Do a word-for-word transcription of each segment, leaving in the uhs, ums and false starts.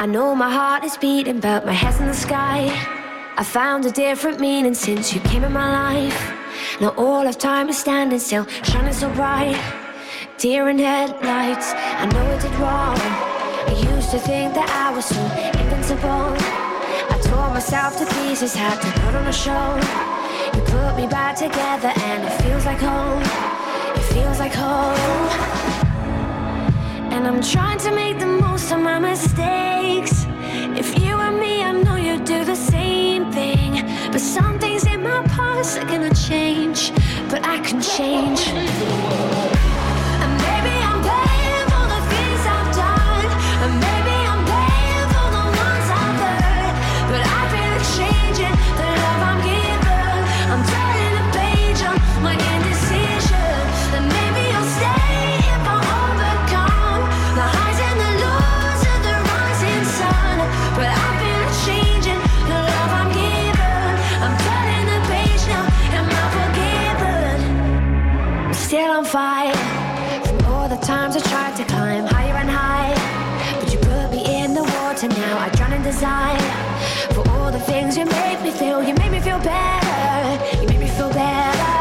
I know my heart is beating, but my head's in the sky. I found a different meaning since you came in my life. Now all of time is standing still, shining so bright. Deer in headlights, I know I did wrong. I used to think that I was so invincible. I tore myself to pieces, had to put on a show. You put me back together and it feels like home. It feels like home. And I'm trying to make the most of my mistakes. If you and me, I know you do the same thing. But some things in my past are gonna change, but I can change. And maybe I'm paying for the things I've done, and maybe I'm paying for the ones I've hurt. But I feel it changing, the love I'm given. I'm turning the page on my indecision. And maybe I'll stay if I overcome the highs and the lows of the rising sun. But I feel it changing, the love I'm given. I'm turning the page now, am I forgiven? I'm still on fire from all the times I tried to climb higher and higher. But you put me in the water, now I drown in desire. For all the things you made me feel, you made me feel better. You made me feel better.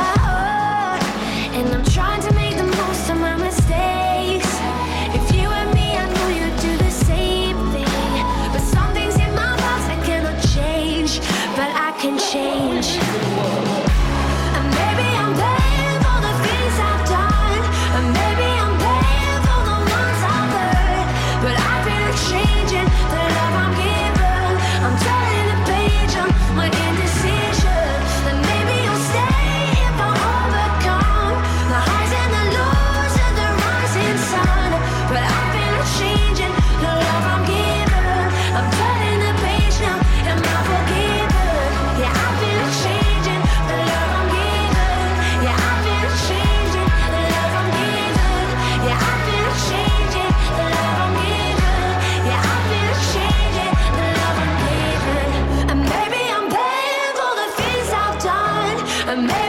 And I'm trying to make the most of my mistakes. If you and me, I know you do the same thing. But some things in my past I cannot change, but I can change. And maybe I'm paying for the things I've done, and maybe I'm paying for the ones I've hurt. But I feel it changing, the love I'm given. I'm turning the page on my indecision. And maybe you'll stay if I overcome the highs and the lows of the rising sun. But I feel it changing, the love I'm given. I'm turning the page now, am I forgiven? Yeah, I feel it changing, the love I'm given. Yeah, I feel it changing, the love I'm given. Yeah, I feel it changing, the love I'm given. Yeah, I feel it changing, the love I'm given. And maybe I'm paying for the things I've done, and maybe